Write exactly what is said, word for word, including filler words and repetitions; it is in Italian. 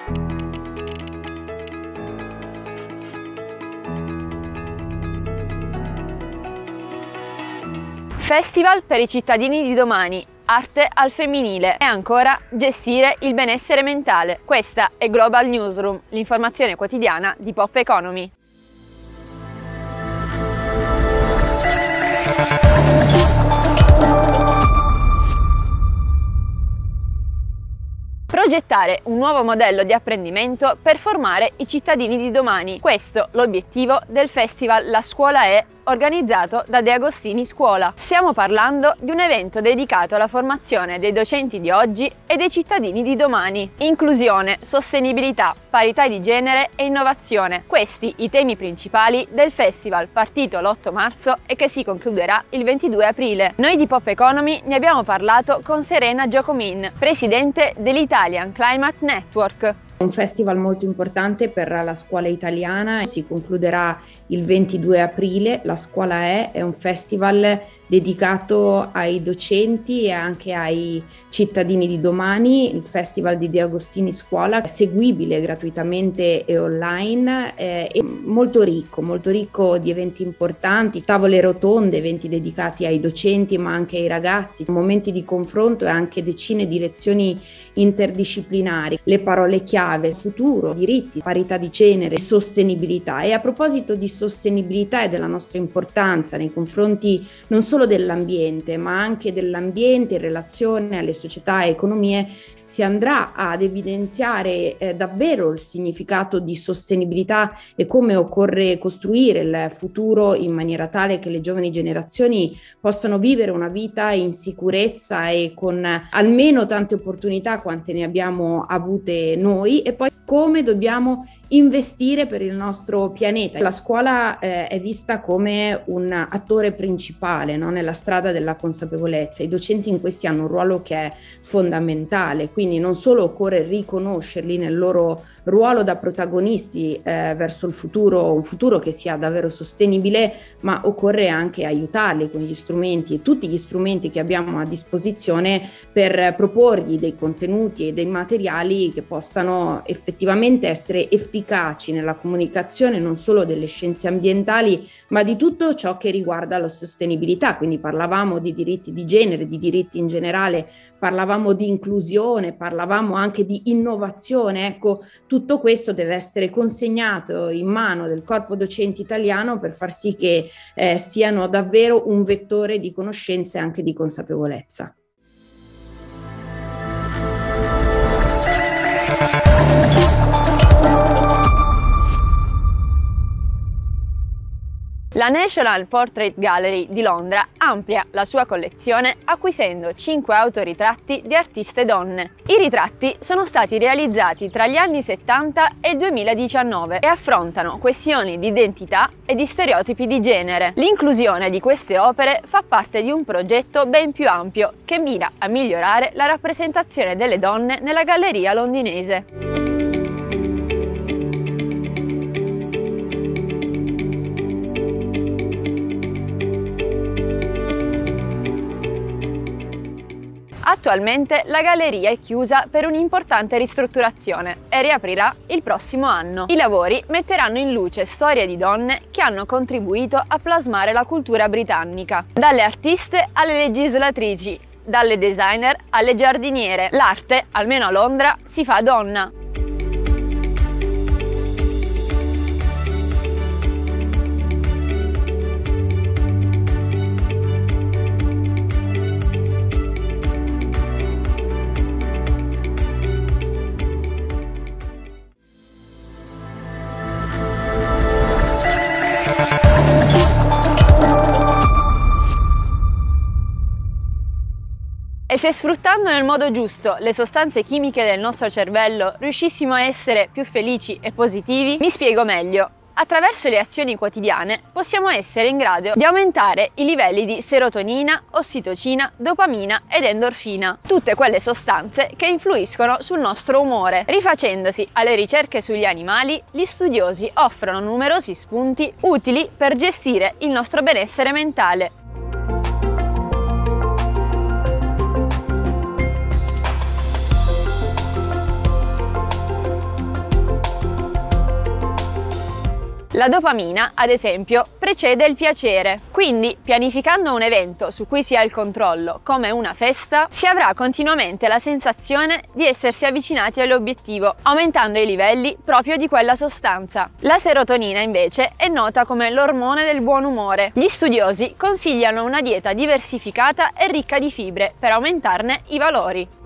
Festival per i cittadini di domani, arte al femminile e ancora gestire il benessere mentale. Questa è Global Newsroom, l'informazione quotidiana di Pop Economy. Progettare un nuovo modello di apprendimento per formare i cittadini di domani. Questo l'obiettivo del festival La Scuola è, organizzato da De Agostini Scuola. Stiamo parlando di un evento dedicato alla formazione dei docenti di oggi e dei cittadini di domani. Inclusione, sostenibilità, parità di genere e innovazione. Questi i temi principali del festival partito l'otto marzo e che si concluderà il ventidue aprile. Noi di Pop Economy ne abbiamo parlato con Serena Giacomin, presidente dell'Italian Climate Network. Un festival molto importante per la scuola italiana, si concluderà il ventidue aprile. La Scuola è, è un festival dedicato ai docenti e anche ai cittadini di domani. Il festival di De Agostini Scuola è seguibile gratuitamente e online, eh, è molto ricco, molto ricco di eventi importanti, tavole rotonde, eventi dedicati ai docenti ma anche ai ragazzi, momenti di confronto e anche decine di lezioni interdisciplinari. Le parole chiave: futuro, diritti, parità di genere, sostenibilità. E a proposito di sostenibilità e della nostra importanza nei confronti non solo dell'ambiente, ma anche dell'ambiente in relazione alle società e economie, si andrà ad evidenziare eh, davvero il significato di sostenibilità e come occorre costruire il futuro in maniera tale che le giovani generazioni possano vivere una vita in sicurezza e con almeno tante opportunità quante ne abbiamo avute noi, e poi come dobbiamo investire per il nostro pianeta. La scuola eh, è vista come un attore principale, no? Nella strada della consapevolezza. I docenti in questi hanno un ruolo che è fondamentale, quindi non solo occorre riconoscerli nel loro ruolo da protagonisti eh, verso il futuro, un futuro che sia davvero sostenibile, ma occorre anche aiutarli con gli strumenti e tutti gli strumenti che abbiamo a disposizione per proporgli dei contenuti e dei materiali che possano effettivamente essere efficaci nella comunicazione non solo delle scienze ambientali, ma di tutto ciò che riguarda la sostenibilità. Quindi parlavamo di diritti di genere, di diritti in generale, parlavamo di inclusione, parlavamo anche di innovazione. Ecco, tutto questo deve essere consegnato in mano del corpo docente italiano per far sì che eh, siano davvero un vettore di conoscenza e anche di consapevolezza. La National Portrait Gallery di Londra amplia la sua collezione acquisendo cinque autoritratti di artiste donne. I ritratti sono stati realizzati tra gli anni settanta e il duemiladiciannove e affrontano questioni di identità e di stereotipi di genere. L'inclusione di queste opere fa parte di un progetto ben più ampio che mira a migliorare la rappresentazione delle donne nella galleria londinese. Attualmente la galleria è chiusa per un'importante ristrutturazione e riaprirà il prossimo anno. I lavori metteranno in luce storie di donne che hanno contribuito a plasmare la cultura britannica, dalle artiste alle legislatrici, dalle designer alle giardiniere. L'arte, almeno a Londra, si fa donna. E se sfruttando nel modo giusto le sostanze chimiche del nostro cervello riuscissimo a essere più felici e positivi? Mi spiego meglio. Attraverso le azioni quotidiane possiamo essere in grado di aumentare i livelli di serotonina, ossitocina, dopamina ed endorfina, tutte quelle sostanze che influiscono sul nostro umore. Rifacendosi alle ricerche sugli animali, gli studiosi offrono numerosi spunti utili per gestire il nostro benessere mentale. La dopamina, ad esempio, precede il piacere, quindi pianificando un evento su cui si ha il controllo, come una festa, si avrà continuamente la sensazione di essersi avvicinati all'obiettivo, aumentando i livelli proprio di quella sostanza. La serotonina, invece, è nota come l'ormone del buon umore. Gli studiosi consigliano una dieta diversificata e ricca di fibre per aumentarne i valori.